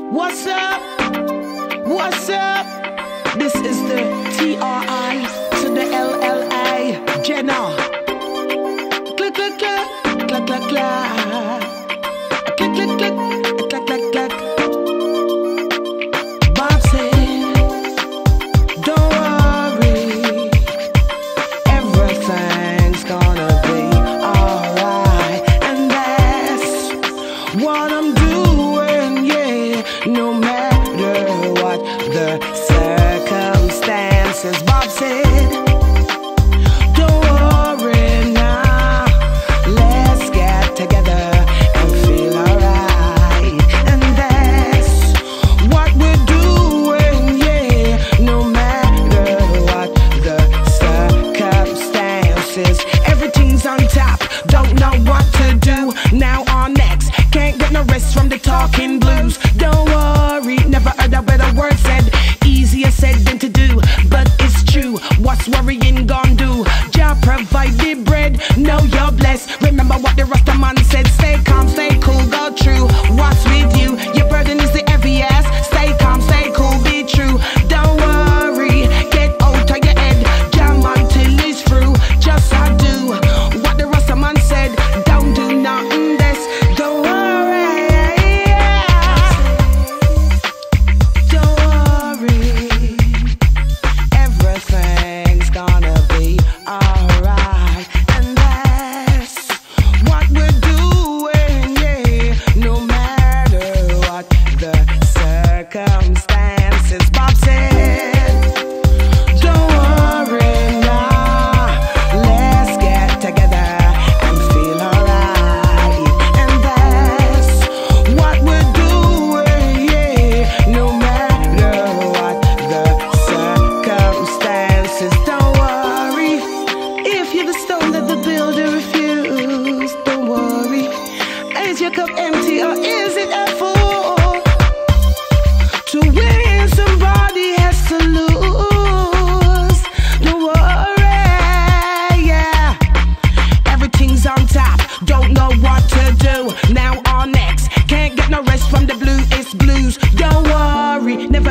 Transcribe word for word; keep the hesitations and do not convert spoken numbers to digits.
What's up? What's up? This is the T R I to the L L A. Jenna. Click, click, click. Click, click, click. Click, click, click. Click, click, click. Bob said, don't worry, everything's gonna be alright. And that's what I'm doing, yeah. No matter what the circumstances. Bob said, don't worry now, let's get together and feel alright. And that's what we're doing, yeah. No matter what the circumstances, everything's on top, don't know what to do. Now on next, can't get no rest from the talking blues. Don't worry, never heard a better word said. Easier said than to do, but it's true. What's worrying gon' do? Jah provide the bread, know you're blessed. Remember what the Rasta man said, stay calm, stay cool, go true. What's with you? Your burden is the heaviest. Stay calm, stay cool, be true. Don't worry, get out of your head. Jam until it's through. Just I do what the Rasta man said. Don't do nothing less. Don't worry. Don't worry. Everything's gonna be alright. And that's what we're doing, yeah. No matter what the circumstances. Bob said, don't worry now, let's get together and feel alright. And that's what we're doing, yeah. No matter what the circumstances. Don't worry if you're the stone that the builder refused. Don't worry, is your cup empty or is it a full? To win, somebody has to lose. Don't worry, yeah. Everything's on top, don't know what to do. Now on next, can't get no rest from the blue, it's blues. Don't worry, never